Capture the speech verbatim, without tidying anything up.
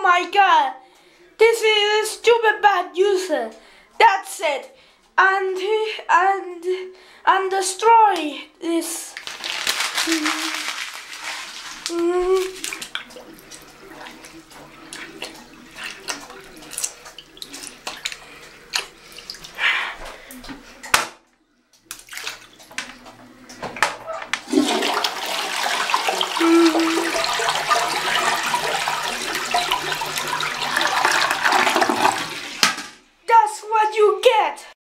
my god! This is a stupid bad user. That's it. And and and destroy this.